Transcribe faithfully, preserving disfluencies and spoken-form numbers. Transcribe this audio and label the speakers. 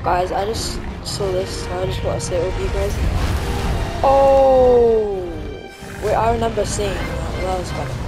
Speaker 1: Guys, I just saw this, so I just want to say it with you guys. Oh! Wait, I remember seeing that. That was funny.